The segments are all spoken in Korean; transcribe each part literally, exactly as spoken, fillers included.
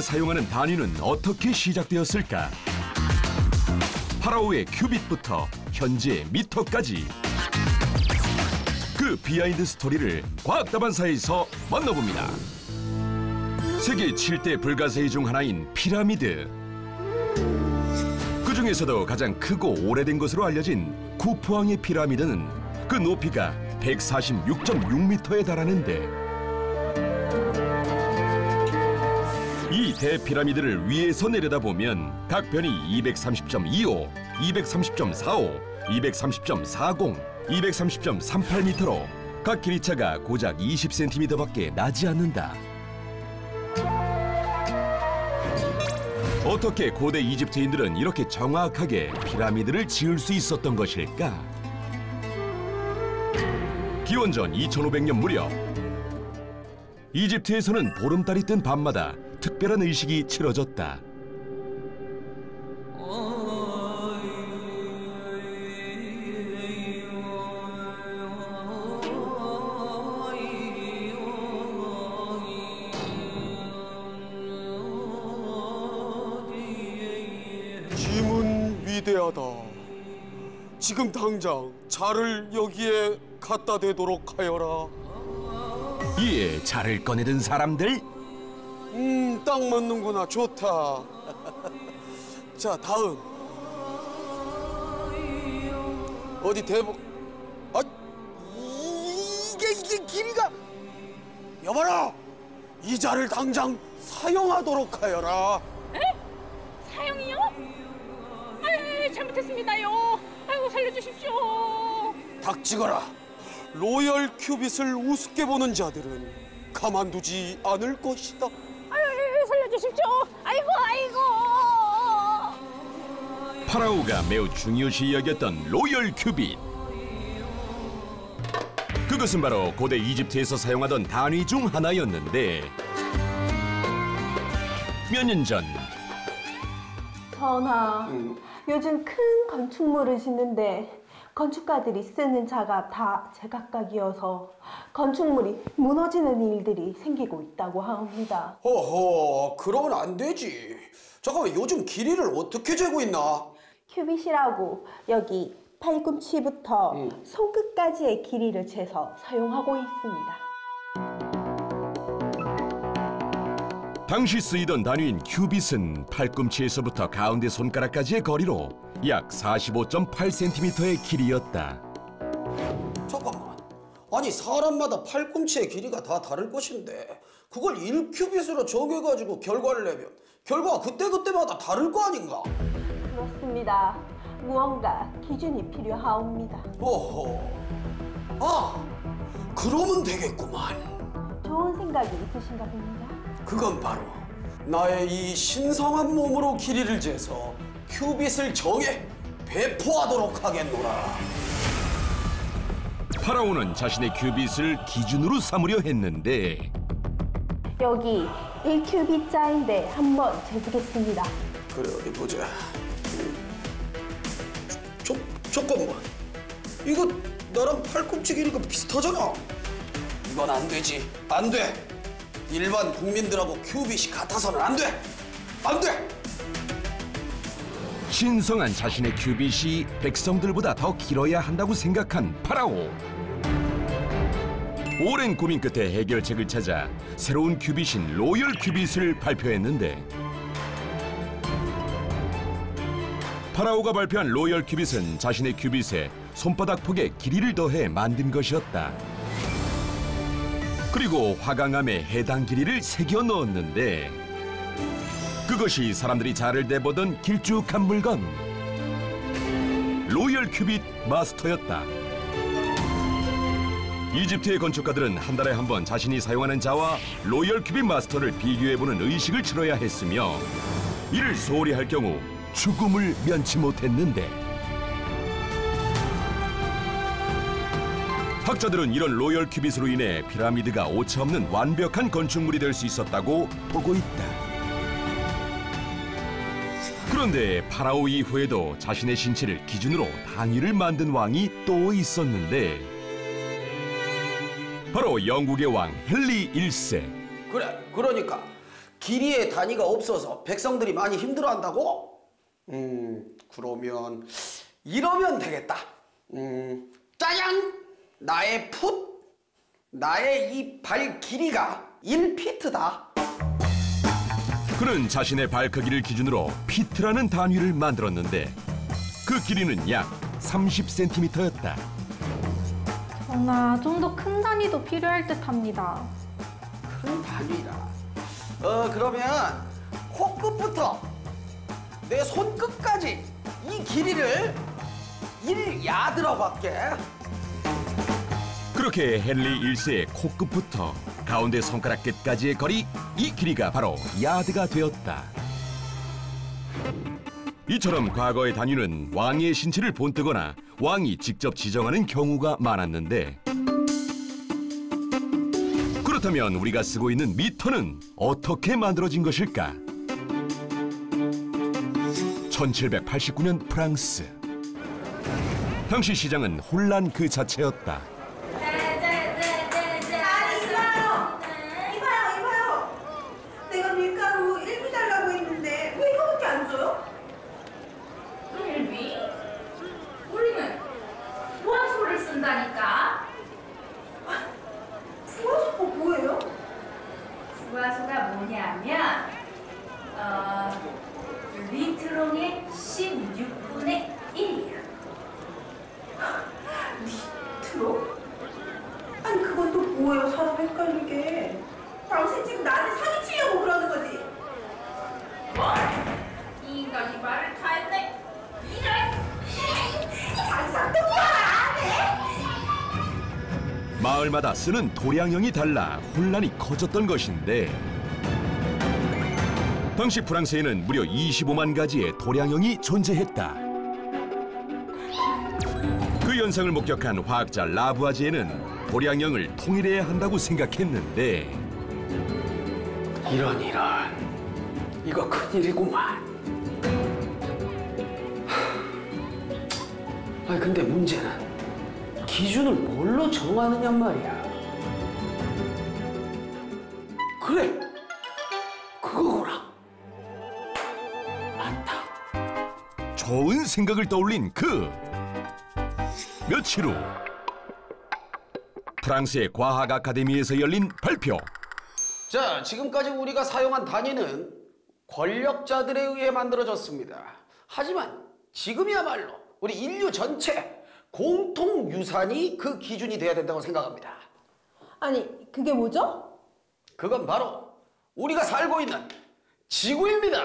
그가 사용하는 단위는 어떻게 시작되었을까? 파라오의 큐빗부터 현재의 미터까지 그 비하인드 스토리를 과학다반사에서 만나봅니다. 세계 칠 대 불가사의 중 하나인 피라미드. 그 중에서도 가장 크고 오래된 것으로 알려진 쿠푸왕의 피라미드는 그 높이가 백사십육 점 육 미터에 달하는데 이 대피라미드를 위에서 내려다보면 각 변이 이백삼십 점 이오, 이백삼십 점 사오, 이백삼십 점 사공, 이백삼십 점 삼팔 미터로 각 길이차가 고작 이십 센티미터밖에 나지 않는다. 어떻게 고대 이집트인들은 이렇게 정확하게 피라미드를 지을 수 있었던 것일까? 기원전 이천오백 년 무렵 이집트에서는 보름달이 뜬 밤마다 특별한 의식이 치러졌다. 짐은 위대하다. 지금 당장 자를 여기에 갖다 대도록 하여라. 이에 자를 꺼내든 사람들? 음, 딱 맞는구나. 좋다. 자, 다음. 어디 대복... 아, 이게, 이게 길이가... 여봐라! 이 자를 당장 사용하도록 하여라. 에? 사용이요? 아유, 잘못했습니다요. 아이고, 살려주십시오. 닥치거라. 로열 큐빗을 우습게 보는 자들은 가만두지 않을 것이다. 아유, 살려주십시오. 아이고, 아이고. 파라오가 매우 중요시 여겼던 로열 큐빗. 그것은 바로 고대 이집트에서 사용하던 단위 중 하나였는데 몇 년 전 전하, 음. 요즘 큰 건축물을 짓는데 건축가들이 쓰는 자가 다 제각각이어서 건축물이 무너지는 일들이 생기고 있다고 합니다. 허허, 그러면 안 되지. 잠깐만, 요즘 길이를 어떻게 재고 있나? 큐빗이라고 여기 팔꿈치부터 음. 손끝까지의 길이를 재서 사용하고 있습니다. 당시 쓰이던 단위인 큐빗은 팔꿈치에서부터 가운데 손가락까지의 거리로 약 사십오 점 팔 센티미터의 길이였다. 잠깐만. 아니, 사람마다 팔꿈치의 길이가 다 다를 것인데 그걸 일 큐빗으로 정해가지고 결과를 내면 결과가 그때그때마다 다를 거 아닌가? 그렇습니다. 무언가 기준이 필요하옵니다. 어허. 아, 그러면 되겠구만. 좋은 생각이 있으신가 봅니다. 그건 바로 나의 이 신성한 몸으로 길이를 재서 큐빗을 정해 배포하도록 하겠노라. 파라오는 자신의 큐빗을 기준으로 삼으려 했는데 여기 일 큐빗자인데 한번 재보겠습니다. 그래, 어디 보자. 저, 잠깐만. 이거 나랑 팔꿈치 길이가 비슷하잖아. 이건 안 되지. 안 돼. 일반 국민들하고 큐빗이 같아서는 안 돼. 안 돼. 신성한 자신의 큐빗이 백성들보다 더 길어야 한다고 생각한 파라오. 오랜 고민 끝에 해결책을 찾아 새로운 큐빗인 로열 큐빗을 발표했는데 파라오가 발표한 로열 큐빗은 자신의 큐빗에 손바닥 폭의 길이를 더해 만든 것이었다. 그리고 화강암에 해당 길이를 새겨 넣었는데 그것이 사람들이 자를 대보던 길쭉한 물건 로열 큐빗 마스터였다. 이집트의 건축가들은 한 달에 한 번 자신이 사용하는 자와 로열 큐빗 마스터를 비교해보는 의식을 치러야 했으며 이를 소홀히 할 경우 죽음을 면치 못했는데 학자들은 이런 로열 큐빗으로 인해 피라미드가 오차없는 완벽한 건축물이 될 수 있었다고 보고 있다. 그런데 파라오 이후에도 자신의 신체를 기준으로 단위를 만든 왕이 또 있었는데 바로 영국의 왕 헨리 일 세. 그래, 그러니까 길이의 단위가 없어서 백성들이 많이 힘들어한다고? 음, 그러면 이러면 되겠다. 음, 짜잔! 나의 풋, 나의 이 발 길이가 일 피트다. 그는 자신의 발 크기를 기준으로 피트라는 단위를 만들었는데 그 길이는 약 삼십 센티미터였다. 전하, 좀 더 큰 단위도 필요할 듯합니다. 큰 단위라. 어, 그러면 코끝부터 내 손끝까지 이 길이를 일 야드라고 할게. 그렇게 헨리 일 세의 코끝부터 가운데 손가락 끝까지의 거리, 이 길이가 바로 야드가 되었다. 이처럼 과거의 단위는 왕의 신체를 본뜨거나 왕이 직접 지정하는 경우가 많았는데 그렇다면 우리가 쓰고 있는 미터는 어떻게 만들어진 것일까? 천칠백팔십구 년 프랑스. 당시 시장은 혼란 그 자체였다. 내가 밀가루 일 비 달라고 했는데 왜 이거밖에 안 줘요? 일 비? 우리는 보안소를 쓴다니까. 부가소가 뭐예요? 부가소가 뭐냐면 어, 리트롱의 십육 분의 일이야. 리트로? 아니 그건 또 뭐예요? 사람 헷갈리게. 당신 지금 나한테 사기치려고 그러는 거지? 뭐? 이 인간이 말을 다 했네. 이런. 장사 똑바로 안 해? 마을마다 쓰는 도량형이 달라 혼란이 커졌던 것인데 당시 프랑스에는 무려 이십오만 가지의 도량형이 존재했다. 그 현상을 목격한 화학자 라부아지에는 도량형을 통일해야 한다고 생각했는데 이런 이런. 이거 큰일이구만. 아니 근데 문제는 기준을 뭘로 정하느냔 말이야. 그래, 그거구나. 맞다. 좋은 생각을 떠올린 그 며칠 후 프랑스의 과학 아카데미에서 열린 발표. 자, 지금까지 우리가 사용한 단위는 권력자들에 의해 만들어졌습니다. 하지만 지금이야말로 우리 인류 전체 공통 유산이 그 기준이 돼야 된다고 생각합니다. 아니, 그게 뭐죠? 그건 바로 우리가 살고 있는 지구입니다.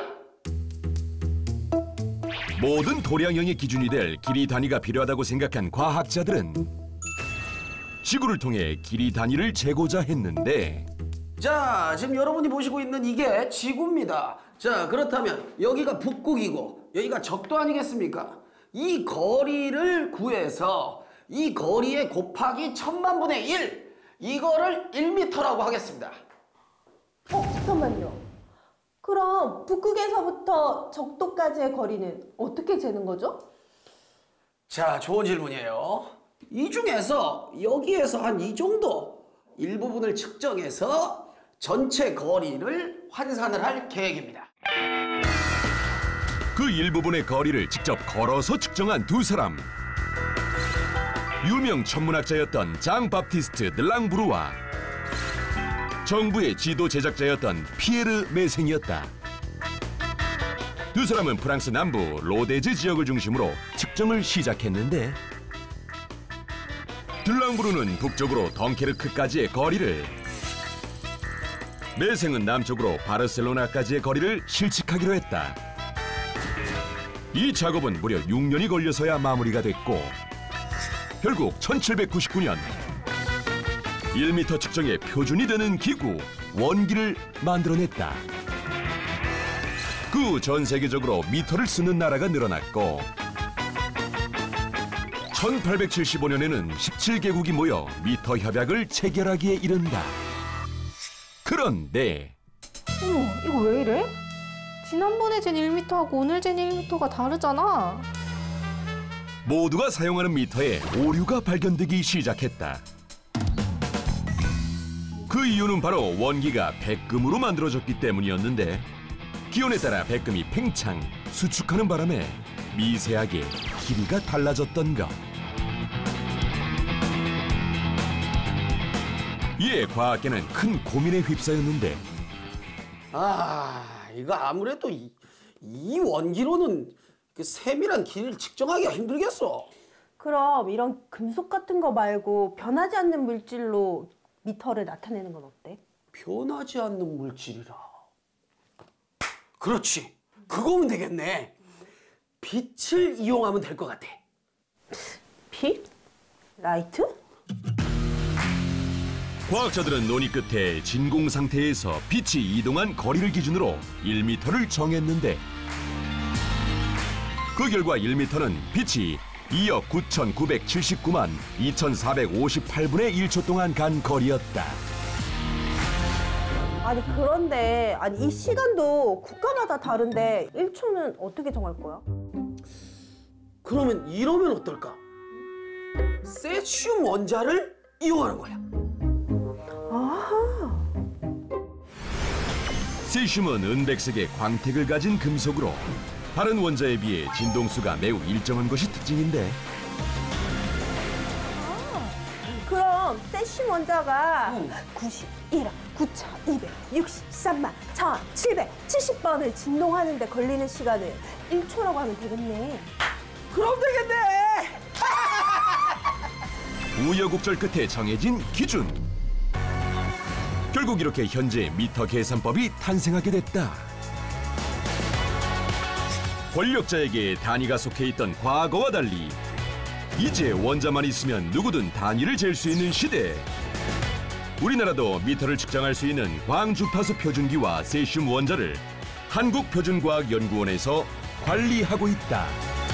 모든 도량형의 기준이 될 길이 단위가 필요하다고 생각한 과학자들은 지구를 통해 길이 단위를 재고자 했는데 자, 지금 여러분이 보시고 있는 이게 지구입니다. 자, 그렇다면 여기가 북극이고 여기가 적도 아니겠습니까? 이 거리를 구해서 이 거리에 곱하기 천만 분의 일, 이거를 일 미터라고 하겠습니다. 어, 잠깐만요. 그럼 북극에서부터 적도까지의 거리는 어떻게 재는 거죠? 자, 좋은 질문이에요. 이 중에서 여기에서 한 이 정도 일부분을 측정해서 전체 거리를 환산을 할 계획입니다. 그 일부분의 거리를 직접 걸어서 측정한 두 사람. 유명 천문학자였던 장 바프티스트 드랑브루와 정부의 지도 제작자였던 피에르 메생이었다. 두 사람은 프랑스 남부 로데즈 지역을 중심으로 측정을 시작했는데 드랑브루는 북쪽으로 덩케르크까지의 거리를, 메생은 남쪽으로 바르셀로나까지의 거리를 실측하기로 했다. 이 작업은 무려 육 년이 걸려서야 마무리가 됐고 결국 천칠백구십구 년 일 미터 측정의 표준이 되는 기구 원기를 만들어냈다. 그 후 전 세계적으로 미터를 쓰는 나라가 늘어났고 천팔백칠십오 년에는 십칠 개국이 모여 미터 협약을 체결하기에 이른다. 그런데 어머, 이거 왜 이래? 지난번에 잰 일 미터하고 오늘 잰 일 미터가 다르잖아. 모두가 사용하는 미터에 오류가 발견되기 시작했다. 그 이유는 바로 원기가 백금으로 만들어졌기 때문이었는데 기온에 따라 백금이 팽창, 수축하는 바람에 미세하게 길이가 달라졌던 것. 이에 과학계는 큰 고민에 휩싸였는데 아, 이거 아무래도 이, 이 원기로는 그 세밀한 길이를 측정하기가 힘들겠어. 그럼 이런 금속 같은 거 말고 변하지 않는 물질로 미터를 나타내는 건 어때? 변하지 않는 물질이라. 그렇지. 그거면 되겠네. 빛을 이용하면 될 것 같아. 빛? 라이트? 과학자들은 논의 끝에 진공 상태에서 빛이 이동한 거리를 기준으로 일 미터를 정했는데 그 결과 일 미터는 빛이 이억 구천구백칠십구만 이천사백오십팔 분의 일 초 동안 간 거리였다. 아니 그런데 아니 이 시간도 국가마다 다른데 일 초는 어떻게 정할 거야? 그러면 이러면 어떨까? 세슘 원자를 이용하는 거야. 아하. 세슘은 은백색의 광택을 가진 금속으로 다른 원자에 비해 진동수가 매우 일정한 것이 특징인데 그럼 세슘 원자가 응. 구십일억 구천이백육십삼만 천칠백칠십 번을 진동하는데 걸리는 시간을 일 초라고 하면 되겠네. 그럼 되겠네. 우여곡절 끝에 정해진 기준. 결국 이렇게 현재 미터 계산법이 탄생하게 됐다. 권력자에게 단위가 속해 있던 과거와 달리 이제 원자만 있으면 누구든 단위를 잴 수 있는 시대. 우리나라도 미터를 측정할 수 있는 광주파수 표준기와 세슘 원자를 한국표준과학연구원에서 관리하고 있다.